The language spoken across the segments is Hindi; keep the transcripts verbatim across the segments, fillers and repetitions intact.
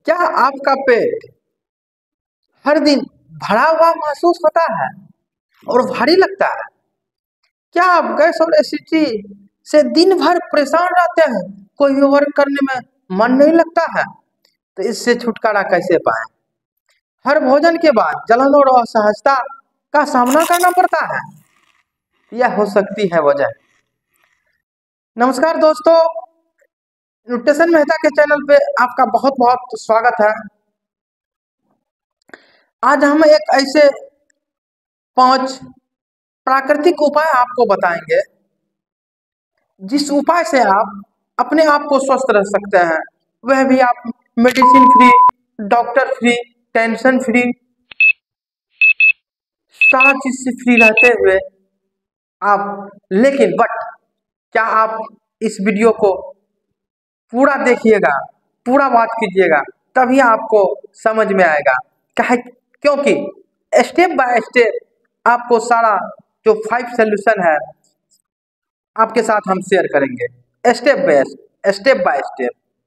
क्या आपका पेट हर दिन भरा हुआ महसूस होता है और भारी लगता है? क्या आप गैस और एसिडिटी से दिन भर परेशान रहते हैं, कोई भी वर्क करने में मन नहीं लगता है? तो इससे छुटकारा कैसे पाएं? हर भोजन के बाद जलन और असहजता का सामना करना पड़ता है। यह हो सकती है वजह। नमस्कार दोस्तों, न्यूट्रिशन मेहता के चैनल पे आपका बहुत बहुत स्वागत है। आज हम एक ऐसे पांच प्राकृतिक उपाय आपको बताएंगे जिस उपाय से आप अपने आप को स्वस्थ रख सकते हैं, वह भी आप medicine free, doctor free, tension free, सारा चीज से फ्री रहते हुए आप। लेकिन बट क्या आप इस वीडियो को पूरा देखिएगा, पूरा बात कीजिएगा, तभी आपको समझ में आएगा। काहे क्योंकि स्टेप बाय स्टेप आपको सारा जो फाइव सोल्यूशन है आपके साथ हम शेयर करेंगे, step by step by step.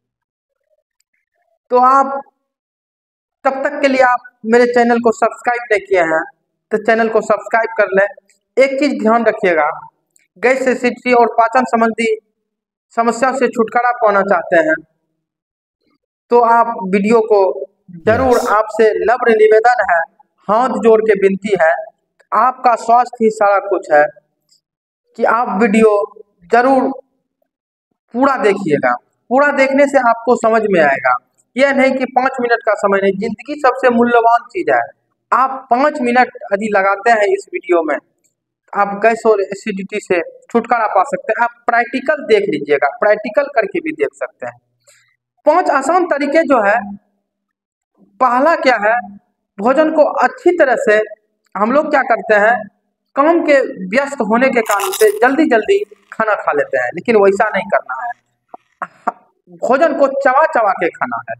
तो आप तब तक के लिए आप मेरे चैनल को सब्सक्राइब नहीं किए हैं तो चैनल को सब्सक्राइब कर लें। एक चीज ध्यान रखिएगा, गैस एसिडिटी और पाचन संबंधी समस्या से छुटकारा पाना चाहते हैं तो आप वीडियो को जरूर, आपसे नम्र निवेदन है, हाथ जोड़ के विनती है, आपका स्वास्थ्य ही सारा कुछ है, कि आप वीडियो जरूर पूरा देखिएगा। पूरा देखने से आपको समझ में आएगा। यह नहीं कि पाँच मिनट का समय नहीं, जिंदगी सबसे मूल्यवान चीज है। आप पाँच मिनट यदि लगाते हैं इस वीडियो में, आप गैस और एसिडिटी से छुटकारा पा सकते हैं। आप प्रैक्टिकल देख लीजिएगा, प्रैक्टिकल करके भी देख सकते हैं। पांच आसान तरीके जो है, पहला क्या है, भोजन को अच्छी तरह से हम लोग क्या करते हैं, काम के व्यस्त होने के कारण से जल्दी जल्दी खाना खा लेते हैं, लेकिन वैसा नहीं करना है। भोजन को चबा चबा के खाना है।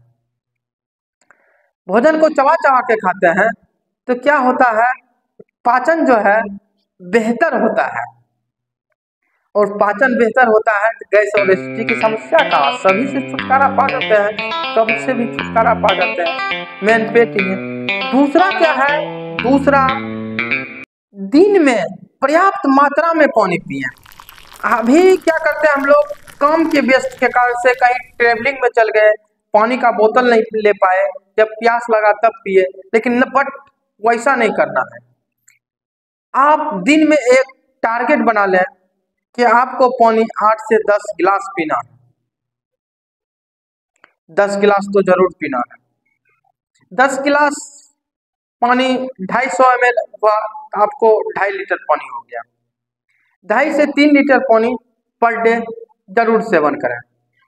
भोजन को चबा चबा के खाते हैं तो क्या होता है, पाचन जो है बेहतर होता है, और पाचन बेहतर होता है तो गैस और एसिडिटी की समस्या का सभी से छुटकारा पा जाते हैं, कब्ज से भी छुटकारा पा जाते हैं। मेन पेट ही है। दूसरा क्या है, दूसरा दिन में पर्याप्त मात्रा में पानी पिए। अभी क्या करते हैं हम लोग, काम के व्यस्त के कारण से कहीं ट्रेवलिंग में चल गए, पानी का बोतल नहीं ले पाए, जब प्यास लगा तब पिए, लेकिन बट वैसा नहीं करना है। आप दिन में एक टारगेट बना लें कि आपको पानी आठ से दस गिलास पीना है। दस गिलास तो जरूर पीना है। दस गिलास पानी ढाई सौ एम एल हुआ, आपको ढाई लीटर पानी हो गया। ढाई से तीन लीटर पानी पर डे जरूर सेवन करें।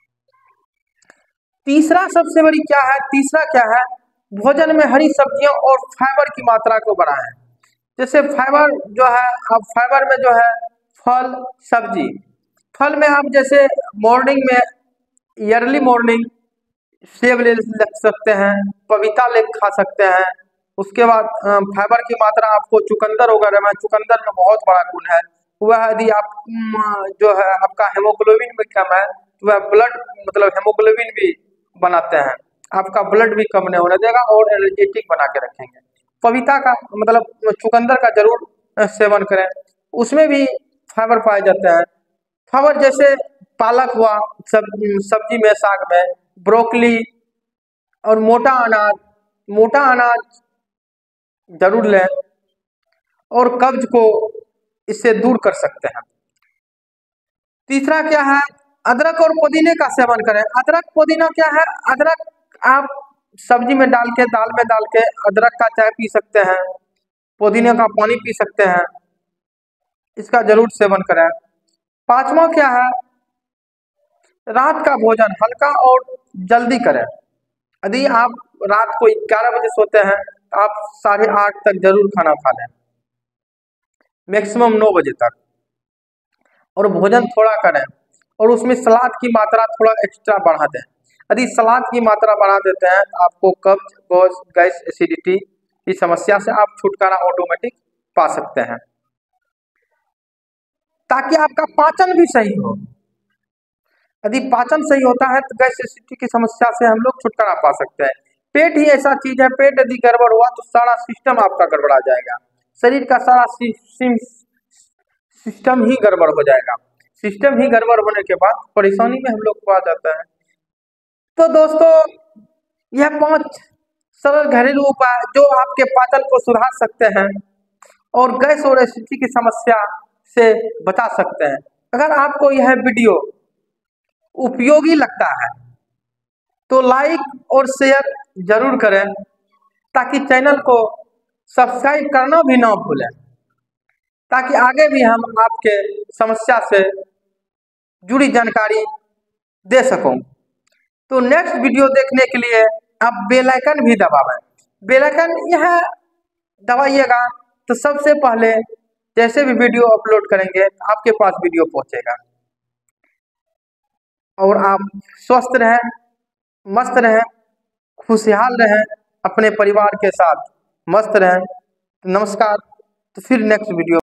तीसरा सबसे बड़ी क्या है, तीसरा क्या है, भोजन में हरी सब्जियों और फाइबर की मात्रा को बढ़ाएं। जैसे फाइबर जो है, अब फाइबर में जो है फल सब्जी, फल में आप जैसे मॉर्निंग में अर्ली मॉर्निंग सेब ले सकते हैं, पपीता ले खा सकते हैं। उसके बाद फाइबर की मात्रा आपको चुकंदर वगैरह में, चुकंदर में बहुत बड़ा गुण है। वह यदि आप जो है आपका हेमोग्लोबिन भी कम है, वह ब्लड मतलब हेमोग्लोबिन भी बनाते हैं, आपका ब्लड भी कम नहीं होने देगा और एनर्जेटिक बना के रखेंगे। पपीता का मतलब चुकंदर का जरूर सेवन करें, उसमें भी फाइबर पाए जाते हैं। फाइबर जैसे पालक हुआ, सब सब्जी में, साग में, ब्रोकली और मोटा अनाज, मोटा अनाज जरूर लें और कब्ज को इससे दूर कर सकते हैं। तीसरा क्या है, अदरक और पुदीने का सेवन करें। अदरक पुदीना क्या है, अदरक आप सब्जी में डाल के, दाल में डाल के अदरक का चाय पी सकते हैं, पुदीने का पानी पी सकते हैं, इसका जरूर सेवन करें। पांचवा क्या है, रात का भोजन हल्का और जल्दी करें। यदि आप रात को ग्यारह बजे सोते हैं तो आप साढ़े आठ तक जरूर खाना खा लें, मैक्सिमम नौ बजे तक, और भोजन थोड़ा करें और उसमें सलाद की मात्रा थोड़ा एक्स्ट्रा बढ़ा दें। यदि सलाद की मात्रा बढ़ा देते हैं तो आपको कब्ज, गैस, एसिडिटी की समस्या से आप छुटकारा ऑटोमेटिक पा सकते हैं, ताकि आपका पाचन भी सही हो। यदि पाचन सही होता है तो गैस एसिडिटी की समस्या से हम लोग छुटकारा पा सकते हैं। पेट ही ऐसा चीज है, पेट यदि गड़बड़ हुआ तो सारा सिस्टम आपका गड़बड़ा जाएगा, शरीर का सारा सिस्टम ही गड़बड़ हो जाएगा। सिस्टम ही गड़बड़ होने के बाद परेशानी में हम लोग को आ जाता है। तो दोस्तों, यह पांच सरल घरेलू उपाय जो आपके पाचन को सुधार सकते हैं और गैस और एसिडिटी की समस्या से बचा सकते हैं। अगर आपको यह वीडियो उपयोगी लगता है तो लाइक और शेयर जरूर करें, ताकि चैनल को सब्सक्राइब करना भी ना भूलें, ताकि आगे भी हम आपके समस्या से जुड़ी जानकारी दे सकूं। तो नेक्स्ट वीडियो देखने के लिए आप बेल आइकन भी दबाएं। बेल आइकन यह दबाइएगा तो सबसे पहले जैसे भी वीडियो अपलोड करेंगे आपके पास वीडियो पहुंचेगा। और आप स्वस्थ रहें, मस्त रहें, खुशहाल रहें, अपने परिवार के साथ मस्त रहें। नमस्कार, तो फिर नेक्स्ट वीडियो